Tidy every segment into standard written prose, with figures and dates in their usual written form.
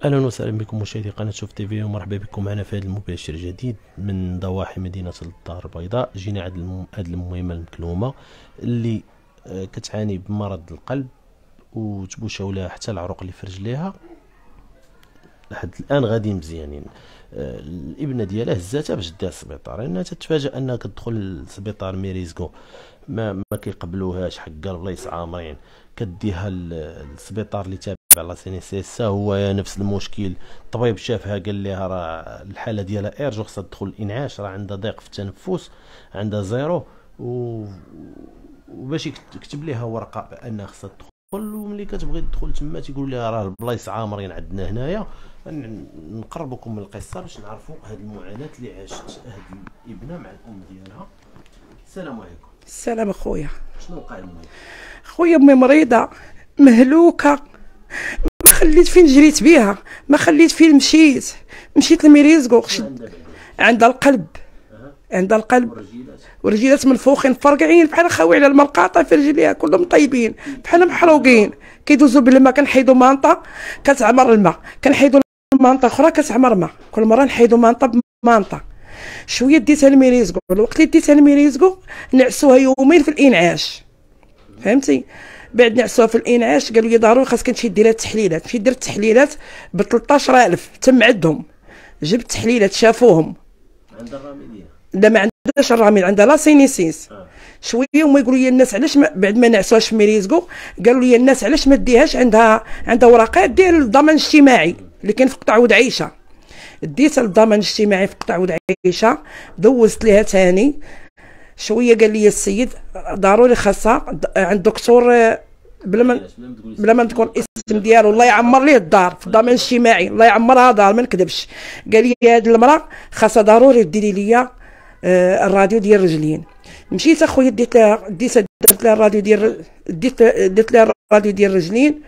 اهلا وسهلا بكم مشاهدي قناه شوف تيفي، ومرحبا بكم معنا في هذا المباشر الجديد من ضواحي مدينه الدار البيضاء. جينا عند هذه المهمه المكلومه اللي كتعاني بمرض القلب وتبوشاو لها حتى العروق اللي في رجليها لحد الان غادي مزيانين. الابنه ديالها هزاتها باش ديها للسبيطار، انها تتفاجأ انها كتدخل للسبيطار ميريزكو ما كيقبلوهاش حق البلايص عامرين، كديها للسبيطار اللي تابع لا سينيسيس، هو نفس المشكل. الطبيب شافها قال لها راه الحاله ديالها ايرج، خصها تدخل الانعاش، راه عندها ضيق في التنفس، عندها زيرو وباش يكتب لها ورقه بانها خصها تدخل. وملي كتبغي تدخل تما تيقول لها راه البلايص عامرين عندنا هنايا. نقربكم من القصه باش نعرفوا هذه المعاناه اللي عاشت هذه الابنه مع الام ديالها. السلام عليكم. السلام اخويا. شنو وقع لهم؟ خويا امي مريضه مهلوكه، ما خليت فين جريت بها، ما خليت فين مشيت لميريزكو. عندها القلب، عندها القلب ورجيلات منفوخين فرقعين بحال خاوي على المرقاطه في رجليها، كلهم طيبين بحال محروقين. كيدوزوا بالماء، كنحيدوا مانطه كتعمر الماء، كنحيدوا مانطه اخرى كتعمر الماء، كل مره نحيدوا مانطه بمانطه. شويه ديتها لميريزكو، الوقت اللي ديتها لميريزكو نعسوها يومين في الانعاش، فهمتي؟ بعد نعسوها في الانعاش قالوا لي ضروري خاصك تمشي دير التحليلات. مشيت درت التحليلات ب 13000 تم عندهم، جبت تحليلات شافوهم. عندها الراميديه؟ لا ما عندهاش الراميد، عندها لا سينيسيس. شويه هما يقولوا لي الناس علاش بعد ما نعسوهاش في ميريزكو قالوا لي الناس علاش ما ديهاش، عندها ورقات ديال الضمان الاجتماعي اللي كاين في قطع ودعيشه. ديتها للضمان الاجتماعي في قطع ودعيشه، دوزت ليها ثاني. شويه قال لي السيد ضروري خاصها عند دكتور بلا ما نذكر الاسم ديالو، الله يعمر ليه الدار في الضمان الاجتماعي، الله يعمرها دار ما نكذبش. قال لي هذه المراه خاصها ضروري ديري لي الراديو ديال الرجلين. مشيت اخويا درت لها الراديو ديال درت لها الراديو ديال الرجلين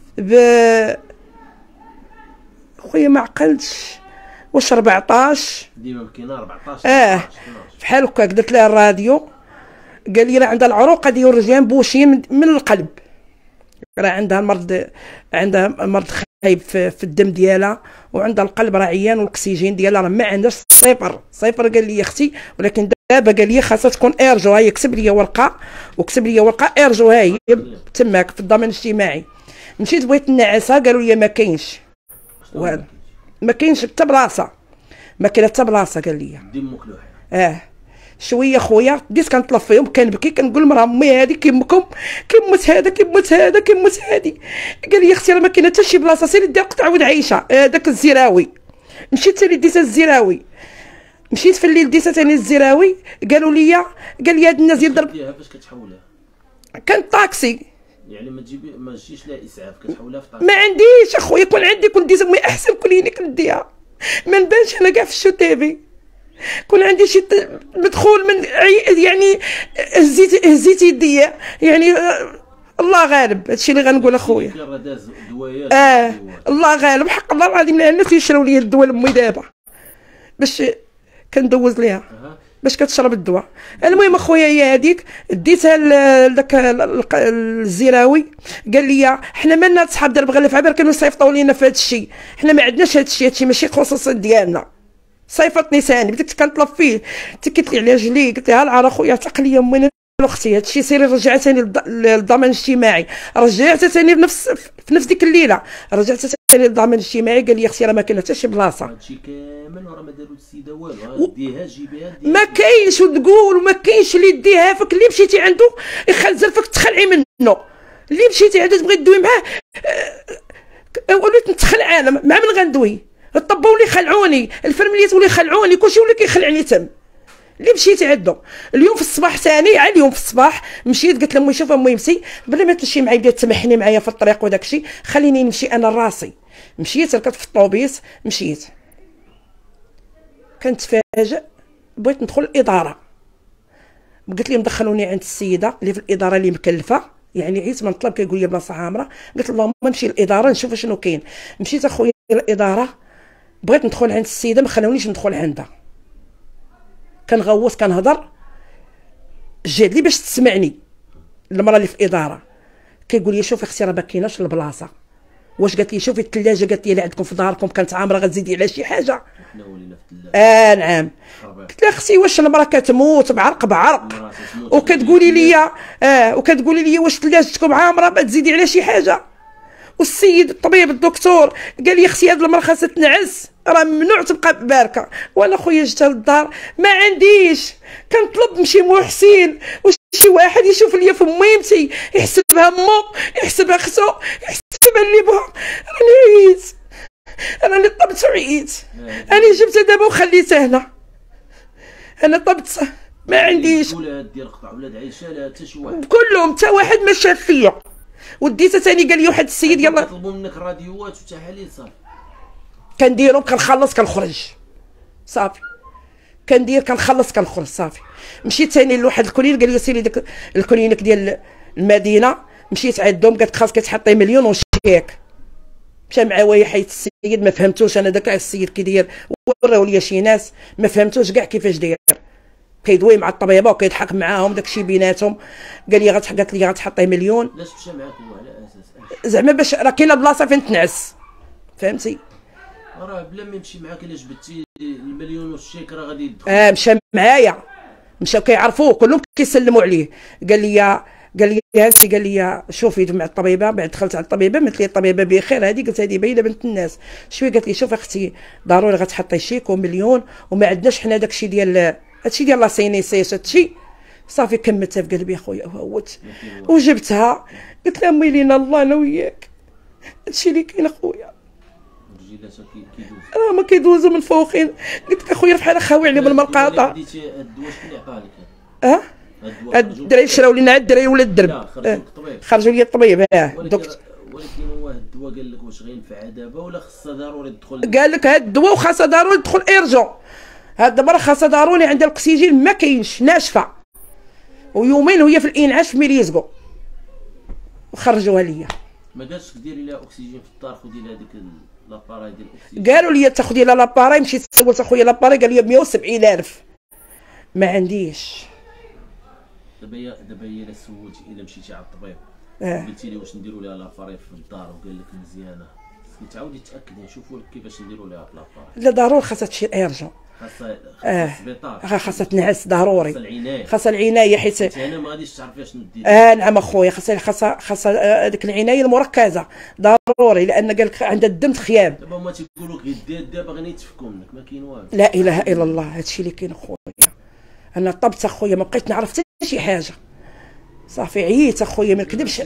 خويا ما عقلتش واش 14 ديما كاينه 14 بحال هكاك. درت لها الراديو قال لي راه عندها العروق ديال الرجلين بوشين من القلب، راه عندها مرض خايب في الدم ديالها، وعندها القلب راه عيان، والاكسجين ديالها راه ما عندهاش صفر. قال لي اختي، ولكن دابا قال لي خاصها تكون ايرجو. هاهي كتب لي ورقه ايرجو، هاهي تماك في الضمان الاجتماعي. مشيت بغيت نعسها قالوا لي ما كاينش والو، ما كاينش حتى بلاصه، ما كاينه حتى بلاصه. قال لي دم مكلوح. شويه خويا بديت كنطلب فيهم كنبكي كنقول لمرا امي هذه كيمكم كيموت هذا كيموت هذه. قال لي اختي راه ما كاينه حتى شي بلاصه، سيري دير قطع ودعيشه داك الزراوي. مشيت ثاني ديتها الزراوي، مشيت في الليل ديتها ثاني الزراوي. قال لي هاد الناس يضرب فاش كتحولها كان طاكسي، يعني ما تجيش لها اسعاف، كتحولها في طاكسي. ما عنديش اخويا، كون عندي كنت ديت امي احسن كلينيك نديها، ما نبانش انا كاع في الشو تيفي. كون عندي شي مدخول من يعني هزيت يديا يعني الله غالب. هادشي اللي غنقول اخويا. الله غالب حق الله العظيم، لان الناس يشراو لي الدواء لامي دابا باش كندوز ليها باش كتشرب الدواء. المهم اخويا هي هذيك ديتها لذاك الزراوي. قال لي حنا مالنا صحاب درب غلف عبر كانوا يصيفطوا لينا في هذا الشيء، حنا ما عندناش هذا الشيء، هادشي ماشي خصوص ديالنا. صيفطني ثاني بديت كنطلب فيه، تكيت لي على رجلي قلت لها العار اخويا عتق لي امي اختي هادشي سيري رجعها ثاني للضمان الاجتماعي. رجعتها ثاني في نفس ديك الليله، رجعتها ثاني للضمان الاجتماعي. قال لي اختي راه ما كاينه حتى شي بلاصه، هادشي كامل وراه ما داروا السيده والو، ديها جيبيها ما كاينش وتقول، وما كاينش اللي يديها فيك. اللي مشيتي عنده يخزر فيك تخلعي منه، اللي مشيتي عنده تبغي تدوي معاه وليت نتخلع انا مع من غندوي. الطبه ولي خلعوني، الفرمليات ولي خلعوني، كلشي ولا كيخلعني تم. اللي مشيتي عنده اليوم في الصباح ثاني على اليوم في الصباح مشيت قلت لامي شوف امي مسي بلا ما تمشي معايا، بدات تسمحني معايا في الطريق وداك الشيء، خليني نمشي انا راسي. مشيت ركبت في الطوبيس مشيت. كنتفاجئ بغيت ندخل الاداره، قلت لهم دخلوني عند السيده اللي في الاداره اللي مكلفه، يعني عيت ما نطلب كيقول لي بلاصه عامره. قلت اللهم نمشي للاداره نشوف شنو كاين. مشيت اخويا للاداره، بغيت ندخل عند السيده ما خلونيش ندخل عندها. كنغوت كنهضر جات لي باش تسمعني المراه اللي في الاداره، كيقول لي شوفي اختي راه ما كايناش البلاصه. واش قالت لي شوفي الثلاجه، قالت لي اللي عندكم في داركم كانت عامره غتزيدي على شي حاجه. حنا ولينا في الثلاجه. نعم. قلت لها اختي واش المراه كتموت بعرق بعرق وكتقولي لي وكتقولي لي واش ثلاجتكم عامره ما تزيدي على شي حاجه؟ والسيد الطبيب الدكتور قال لي اختي هاد المراه خاصها تنعس، راه ممنوع تبقى باركه. وانا خويا جيت للدار ما عنديش، كنطلب من شي محسن وشي واحد يشوف ليا في ميمتي، يحسبها مو، يحسبها اختو، يحسبها اللي بها. راني عييت، انا اللي طبت وعييت، انا جبتها دابا وخليتها هنا، انا طبت ما عنديش. ديال قطع ولاد عيشه لا حتى شي واحد كلهم حتى واحد ما شاف فيا. وديتها ثاني قال لي واحد السيد يلاه طلبوا منك راديوات وتحاليل صافي. كنديرهم كنخلص كنخرج صافي، كنخلص كنخرج صافي. مشيت ثاني لواحد الكلينيك قال لي سيري داك الكلينيك ديال المدينه، مشيت عندهم قالت خاصك تحطي مليون وشيك. مشى معايا حيت السيد ما فهمتوش انا داك السيد كي داير، وراو ليا شي ناس ما فهمتوش كاع كيفاش داير، كيدوي مع الطبيبه وكيضحك معاهم داكشي بيناتهم. قال لي قالت لي غتحطي مليون. علاش مشى معاك هو على اساس زعما باش راه كاينه بلاصه فين تنعس، فهمتي؟ راه بلا ما يمشي معاك الا جبدتي المليون والشيك راه غادي يدخل. مشى معايا، مشاو كيعرفوه كلهم كيسلموا عليه. قال لي شوفي مع الطبيبه. بعد دخلت على الطبيبه قالت لي الطبيبه بخير هذه، قلت هذه باينه بنت الناس شويه. قالت لي شوف اختي ضروري غتحطي شيك ومليون وما عندناش حنا داكشي ديال هادشي ديال لاسينيسيس هادشي. صافي كملتها في قلبي خويا وهوت وجبتها. قلت لها امي لينا الله انا وياك، هادشي اللي كاين اخويا، راه ما كيدوزو من فوقين. قلت لك اخويا بحال خاوي عليه بالمرقاطه. بديتي الدواء شكون اللي عطاها لك؟ الدراري شراو لينا الدراري ولاد الدرب، خرجوا لي الطبيب. ولكن هو هاد الدواء قال لك واش غينفع دابا ولا خاصها ضروري تدخل؟ قال لك هاد الدواء وخاصها ضروري تدخل ايرجون. هاد المره خاصها ضروري، عندها الاكسجين ما كاينش، ناشفه، ويومين وهي في الانعاش في ميريزكو وخرجوها ليا. ما قالش ديري لها اكسجين في الدار، خدي لها ديك لاباراي ديال الاكسجين. قالوا لي تاخدي لها لاباراي، مشيت سولت اخويا لاباراي قال لي 170,000 ما عنديش. دابا الا سولتي الا مشيتي على الطبيب قلتي لي واش نديروا لها لاباراي في الدار وقال لك مزيانه، تعاودي تاكدي نشوفوا لك كيفاش نديروا لها لاباراي. لا ضروري خاصها تمشي ايرجون، خاصها السبيطار، خاصها تنعس ضروري، خاصها العنايه حيت انا ما غاديش تعرفي شنو دير. نعم اخويا خاصها ديك العنايه المركزه ضروري، لان قال لك عندها الدم تخياب. دابا هما تيقولوا لك دابا باغيين يتفكوا منك، ما كاين والو. لا اله الا الله، هادشي اللي كاين اخويا. انا طبت اخويا ما بقيت نعرف حتى شي حاجه، صافي عييت اخويا ما نكذبش.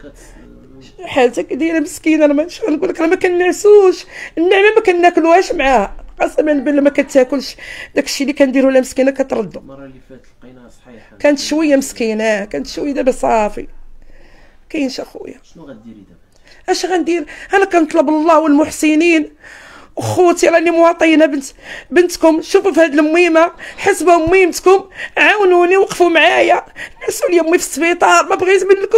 حالتك دايره مسكينه، انا ماشي نقول لك راه ما كنعسوش، النعمه ما كناكلوهاش معاها، قسما بالله ما كتاكلش داكشي اللي كنديروا لها مسكينه كتردو. المره اللي فاتت لقيناها صحيحه، كانت شويه مسكينه، كانت شويه، دابا صافي كاينش اخويا. شنو غديري دابا؟ اش غندير؟ انا كنطلب الله والمحسنين وخوتي، راني مواطنه بنتكم، شوفوا في هذه المهمه، حسبوا مهمتكم، عاونوني وقفوا معايا، نعسوا لي امي في السبيطار، ما بغيت منكم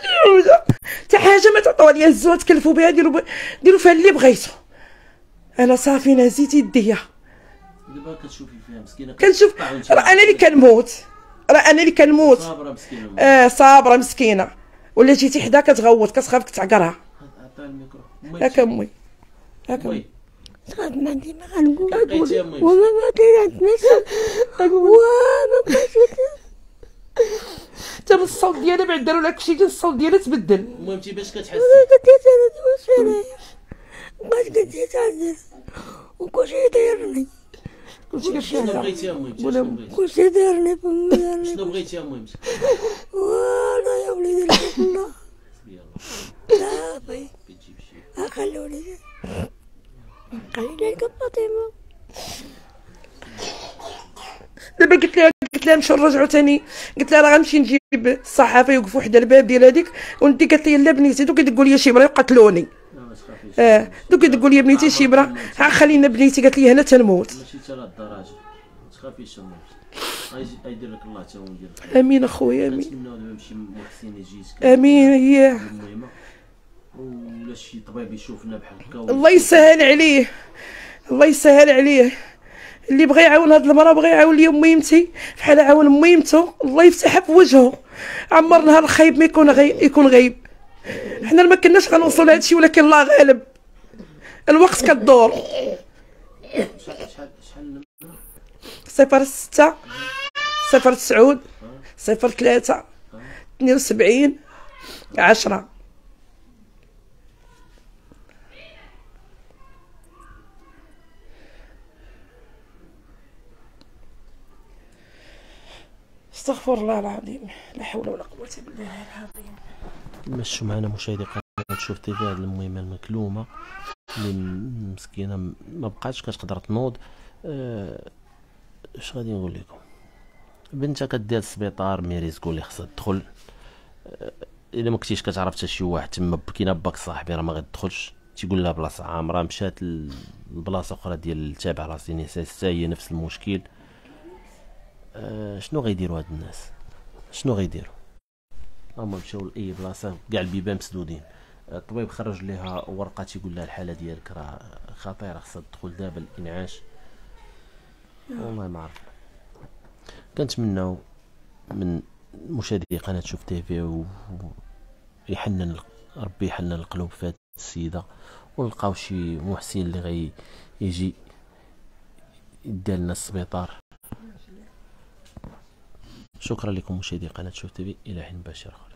حتى حاجه ما تعطوها لي، هزوها تكلفوا بها، ديروا فيها اللي بغيتوا. انا صافي نزيت يديا. دابا كتشوفي فيها مسكينه، كنشوف راه انا اللي كنموت، صابره مسكينه. صابره مسكينه، ولا جيتي حدا كتغوت كتخاف تعقرها. عطيها الميكرو. هاك امي، هاك امي. صعب ما عندي ما غنقول، لقيتي يا امي؟ وما عندناش وما بقيتش. حتى الصوت ديالها بعد داروا لك شي الصوت ديالها تبدل. المهم انت باش كتحسي؟ قلت انا واش انا بقيت كنتعذب وكلشي يديرني. شنو بغيتي يا امي؟ كلشي دارني فمي. شنو بغيتي يا امي؟ وانا يا وليدي رحمة الله صافي خلوني لك فاطمه. دابا قلت لها نمشيو نرجعوا ثاني، قلت لها راه غنمشي نجيب الصحافه يوقفوا حدا الباب ديال هذيك، وندي قالت لي لا بنيتي دوك يدقوا لي شي برا يقتلوني. دوك يدقوا لي بنيتي شي برا، خلينا بنيتي، قالت لي هنا تنموت. ماشي حتى للدرجه، ما تخافيش امي، غيدير لك الله حتى هو يدير. امين اخويا امين. كنتمناو دابا شي محسن يجي. امين. هي ولا شي طبيب يشوفنا بحال هكا. الله يسهل عليه، الله يسهل عليه، اللي بغى يعاون هاد المراه، بغى يعاون لي ميمتي بحال عاون ميمتو، الله يفتحها في وجهه. عمر نهار خايب ما يكون غايب، حنا ما كناش غنوصلوا لهذا الشيء، ولكن الله غالب، الوقت كدور. 06 09 03 72 10. استغفر الله العظيم، لا حول ولا قوة بالله العظيم. مشوا معنا مشاهدي قناة شوف تيفي هذه المهمة المكلومة اللي مسكينة ما بقاتش كتقدر تنوض. اش غادي نقول لكم، بنتها كدير السبيطار ميريزكو اللي خصها تدخل. الا ما كنتيش كتعرف حتى شي واحد تما كاين باك صاحبي راه ما غتدخلش، تيقول لها بلاصه عامره، مشات لبلاصه اخرى ديال تابع راسي حتى هي نفس المشكل. شنو غيديروا هاد الناس؟ شنو غيديروا؟ هما مشاو لاي بلاصه كاع البيبان مسدودين. الطبيب خرج ليها ورقه تيقول لها الحاله ديالك راه خطيره، خصها تدخل دابا الانعاش. والله ما عرف. كنتمناو من مشاهدي قناه شوف تيفي يحنن ربي يحنن القلوب في هاد السيده، ونلقاو شي محسن اللي يجي يدير لنا السبيطار. شكرا لكم مشاهدي قناه شوف تيفي، الى حين مباشر.